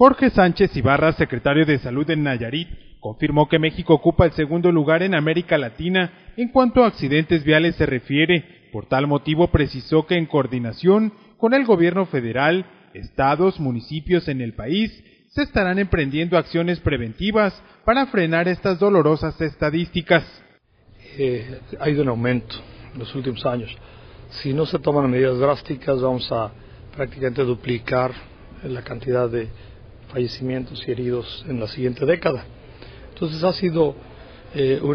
Jorge Sánchez Ibarra, secretario de Salud en Nayarit, confirmó que México ocupa el segundo lugar en América Latina en cuanto a accidentes viales se refiere. Por tal motivo precisó que en coordinación con el gobierno federal, estados, municipios en el país, se estarán emprendiendo acciones preventivas para frenar estas dolorosas estadísticas. Ha ido en aumento en los últimos años. Si no se toman medidas drásticas, vamos a prácticamente duplicar la cantidad de fallecimientos y heridos en la siguiente década. Entonces ha sido un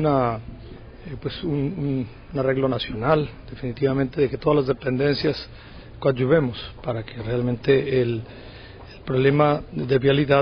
arreglo nacional, definitivamente, de que todas las dependencias coadyuvemos para que realmente el problema de vialidad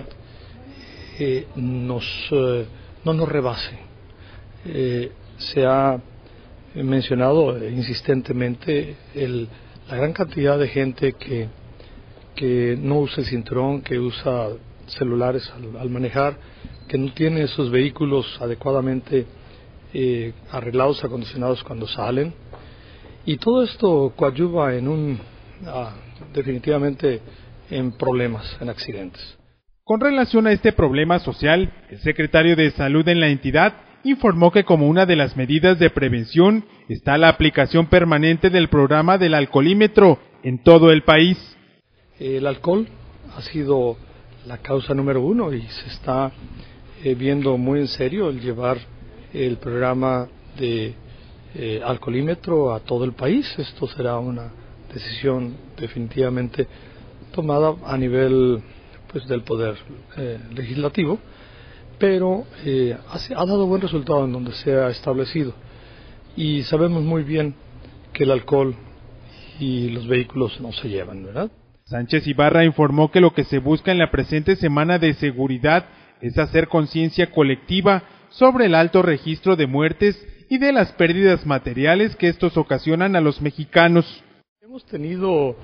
no nos rebase. Se ha mencionado insistentemente la gran cantidad de gente que no usa el cinturón, que usa celulares al manejar, que no tiene sus vehículos adecuadamente arreglados, acondicionados cuando salen, y todo esto coadyuva definitivamente en problemas, en accidentes. Con relación a este problema social, el secretario de Salud en la entidad informó que como una de las medidas de prevención está la aplicación permanente del programa del alcoholímetro en todo el país. El alcohol ha sido la causa número uno y se está viendo muy en serio el llevar el programa de alcoholímetro a todo el país. Esto será una decisión definitivamente tomada a nivel del poder legislativo, pero ha dado buen resultado en donde se ha establecido, y sabemos muy bien que el alcohol y los vehículos no se llevan, ¿verdad? Sánchez Ibarra informó que lo que se busca en la presente semana de seguridad es hacer conciencia colectiva sobre el alto registro de muertes y de las pérdidas materiales que estos ocasionan a los mexicanos. Hemos tenido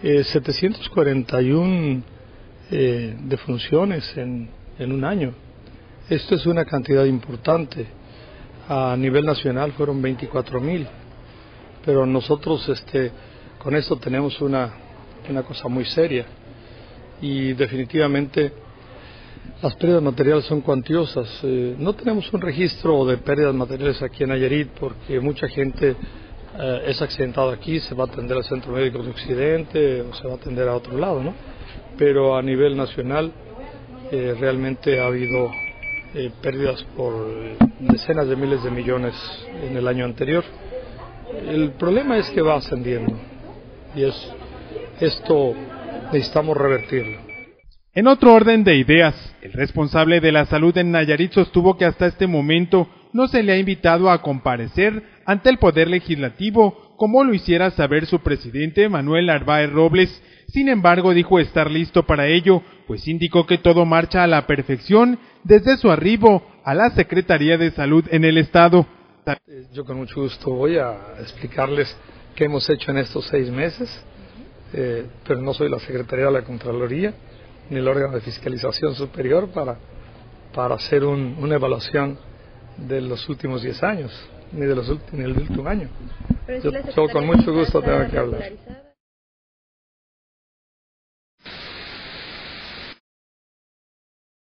741 defunciones en un año. Esto es una cantidad importante. A nivel nacional fueron 24,000, pero nosotros con esto tenemos una cosa muy seria, y definitivamente las pérdidas materiales son cuantiosas. No tenemos un registro de pérdidas materiales aquí en Nayarit porque mucha gente es accidentada aquí, se va a atender al Centro Médico de Occidente o se va a atender a otro lado, ¿no? Pero a nivel nacional realmente ha habido pérdidas por decenas de miles de millones en el año anterior. El problema es que va ascendiendo, y esto necesitamos revertirlo. En otro orden de ideas, el responsable de la salud en Nayarit sostuvo que hasta este momento no se le ha invitado a comparecer ante el Poder Legislativo, como lo hiciera saber su presidente Manuel Narváez Robles. Sin embargo, dijo estar listo para ello, pues indicó que todo marcha a la perfección desde su arribo a la Secretaría de Salud en el Estado. Yo con mucho gusto voy a explicarles qué hemos hecho en estos 6 meses, pero no soy la Secretaría de la Contraloría ni el órgano de fiscalización superior para hacer una evaluación de los últimos 10 años, ni del último año. Yo con mucho gusto tengo que hablar.